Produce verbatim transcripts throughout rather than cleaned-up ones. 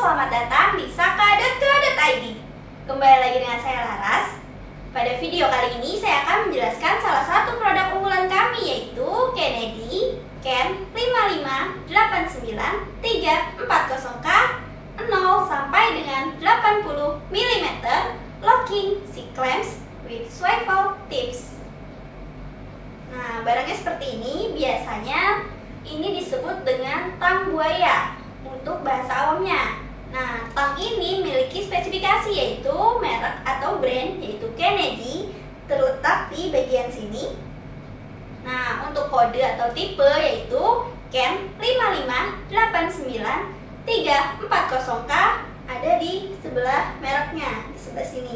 selamat datang di saka dot co dot i d. Kembali lagi dengan saya Laras. Pada video kali ini saya akan menjelaskan salah satu produk unggulan kami, yaitu Kennedy Ken lima lima delapan sembilan tiga empat nol K nol sampai dengan delapan puluh milimeter locking C-clamps with swivel tips. Nah, barangnya seperti ini. Biasanya ini disebut dengan tang buaya untuk bahasa awamnya. Nah, tang ini memiliki spesifikasi, yaitu merek atau brand, yaitu Kennedy, terletak di bagian sini. Nah, untuk kode atau tipe yaitu Ken lima lima delapan sembilan tiga empat nol K, ada di sebelah mereknya, di sebelah sini.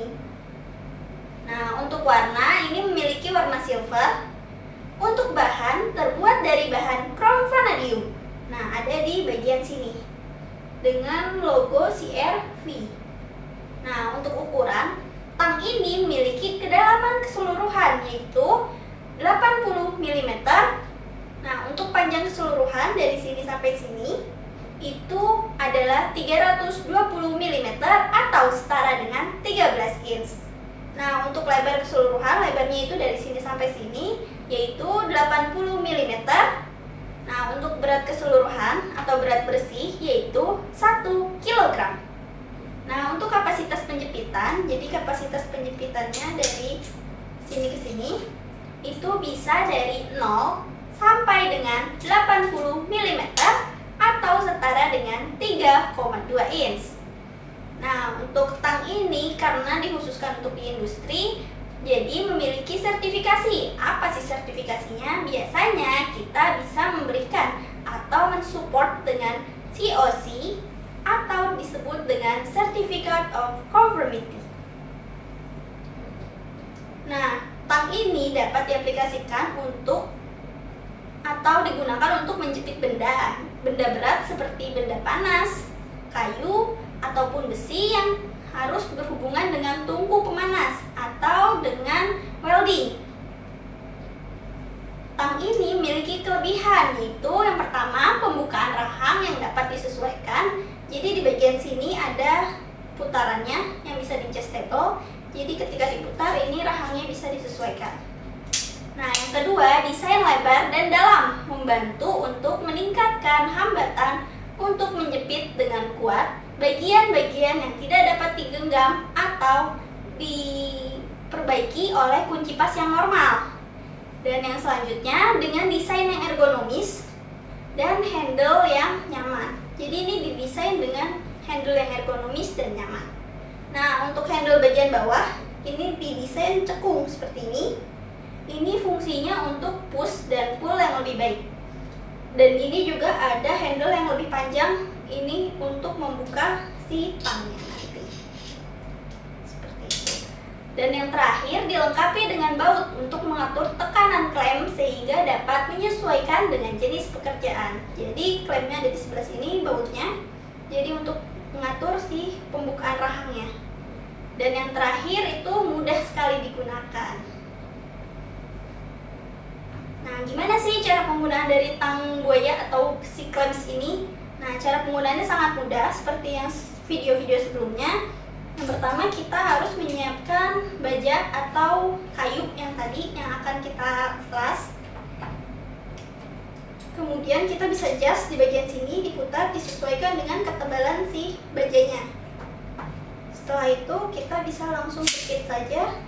Nah, untuk warna ini memiliki warna silver. Untuk bahan terbuat dari bahan chrome vanadium. Nah, ada di bagian sini dengan logo C R V. Nah, untuk ukuran, tang ini memiliki kedalaman keseluruhan yaitu delapan puluh milimeter. Nah, untuk panjang keseluruhan dari sini sampai sini itu adalah tiga ratus dua puluh milimeter atau setara dengan tiga belas inch. Nah, untuk lebar keseluruhan, lebarnya itu dari sini sampai sini yaitu delapan puluh milimeter. Nah, untuk berat keseluruhan atau berat bersih yaitu satu kilogram. Nah, untuk kapasitas penjepitan, jadi kapasitas penjepitannya dari sini ke sini itu bisa dari nol sampai dengan delapan puluh milimeter atau setara dengan tiga koma dua inch. Nah, untuk tang ini karena dikhususkan untuk di industri, jadi memiliki sertifikasi. Apa sih sertifikasinya? Biasanya kita bisa memberikan atau mensupport dengan C O C atau disebut dengan Certificate of Conformity. Nah, tang ini dapat diaplikasikan untuk atau digunakan untuk menjepit benda, benda berat seperti benda panas, kayu, ataupun besi yang harus berhubungan dengan tungku pemanas atau dengan welding. Tang ini memiliki kelebihan, yaitu yang pertama pembukaan rahang yang dapat disesuaikan. Jadi di bagian sini ada putarannya yang bisa di adjustable. Jadi ketika diputar ini rahangnya bisa disesuaikan. Nah, yang kedua, desain lebar dan dalam membantu untuk meningkatkan hambatan untuk menjepit dengan kuat bagian-bagian yang tidak dapat digenggam atau diperbaiki oleh kunci pas yang normal. Dan yang selanjutnya dengan desain yang ergonomis dan handle yang nyaman. Jadi ini didesain dengan handle yang ergonomis dan nyaman. Nah, untuk handle bagian bawah ini didesain cekung seperti ini. Ini fungsinya untuk push dan pull yang lebih baik. Dan ini juga ada handle yang lebih panjang, ini untuk membuka si tangnya nanti. Seperti itu. Dan yang terakhir dilengkapi dengan baut untuk mengatur tekanan klem sehingga dapat menyesuaikan dengan jenis pekerjaan. Jadi klemnya ada di sebelah sini, bautnya. Jadi untuk mengatur si pembukaan rahangnya. Dan yang terakhir itu mudah sekali digunakan. Nah, gimana sih cara penggunaan dari tang buaya atau C-clamps ini? Nah, cara penggunaannya sangat mudah seperti yang video-video sebelumnya. Yang pertama, kita harus menyiapkan baja atau kayu yang tadi yang akan kita las. Kemudian kita bisa adjust di bagian sini, diputar, disesuaikan dengan ketebalan si bajanya. Setelah itu kita bisa langsung jepit saja.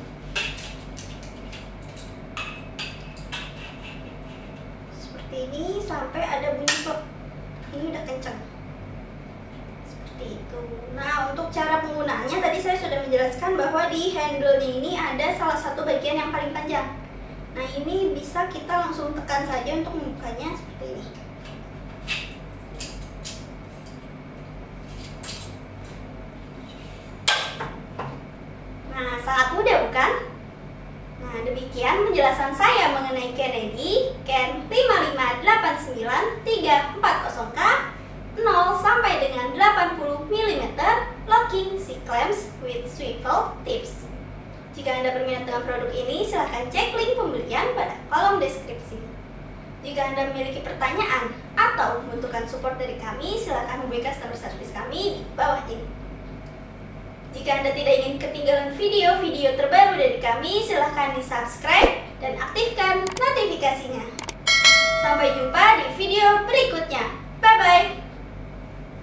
Ini sampai ada bunyi plek. Ini udah kencang. Seperti itu. Nah, untuk cara penggunaannya tadi saya sudah menjelaskan bahwa di handle-nya ini ada salah satu bagian yang paling panjang. Nah, ini bisa kita langsung tekan saja untuk membukanya seperti ini. Nah, sangat mudah bukan? Nah, demikian penjelasan saya mengenai Kennedy Ken lima lima delapan sembilan tiga empat nol K nol sampai dengan delapan puluh milimeter locking C-clamps with swivel tips. Jika Anda berminat dengan produk ini, silahkan cek link pembelian pada kolom deskripsi. Jika Anda memiliki pertanyaan atau membutuhkan support dari kami, silakan hubungi customer service kami di bawah ini. Jika Anda tidak ingin ketinggalan video-video terbaru dari kami, silakan di-subscribe dan aktifkan notifikasinya. Sampai jumpa di video berikutnya. Bye-bye!